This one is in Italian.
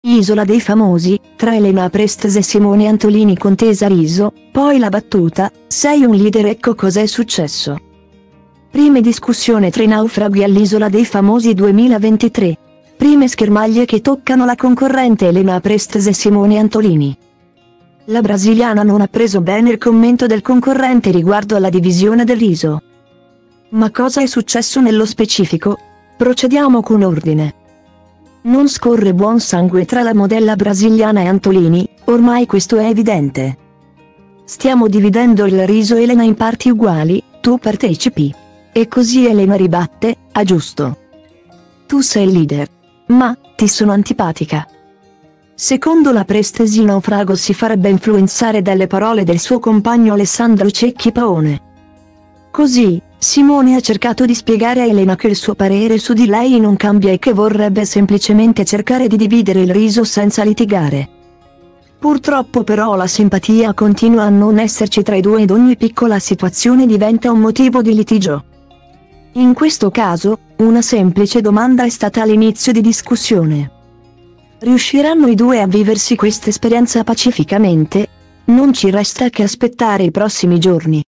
Isola dei famosi, tra Elena Prestes e Simone Antolini contesa riso, poi la battuta, sei un leader, ecco cos'è successo. Prime discussione tra i naufraghi all'Isola dei Famosi 2023. Prime schermaglie che toccano la concorrente Elena Prestes e Simone Antolini. La brasiliana non ha preso bene il commento del concorrente riguardo alla divisione del riso. Ma cosa è successo nello specifico? Procediamo con ordine. Non scorre buon sangue tra la modella brasiliana e Antolini, ormai questo è evidente. Stiamo dividendo il riso Elena in parti uguali, tu partecipi. E così Elena ribatte, ah giusto. Tu sei il leader. Ma, ti sono antipatica. Secondo la Prestes il naufrago si farebbe influenzare dalle parole del suo compagno Alessandro Cecchi Paone. Così, Simone ha cercato di spiegare a Elena che il suo parere su di lei non cambia e che vorrebbe semplicemente cercare di dividere il riso senza litigare. Purtroppo però la simpatia continua a non esserci tra i due ed ogni piccola situazione diventa un motivo di litigio. In questo caso, una semplice domanda è stata all'inizio di discussione. Riusciranno i due a viversi questa esperienza pacificamente? Non ci resta che aspettare i prossimi giorni.